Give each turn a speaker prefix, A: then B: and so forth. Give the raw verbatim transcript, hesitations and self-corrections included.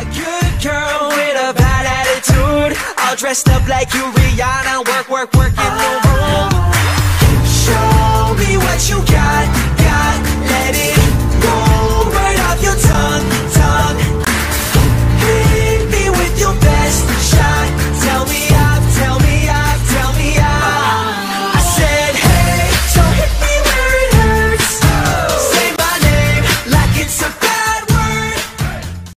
A: good girl with a bad attitude, all dressed up like you Rihanna. Work, work, work in the room.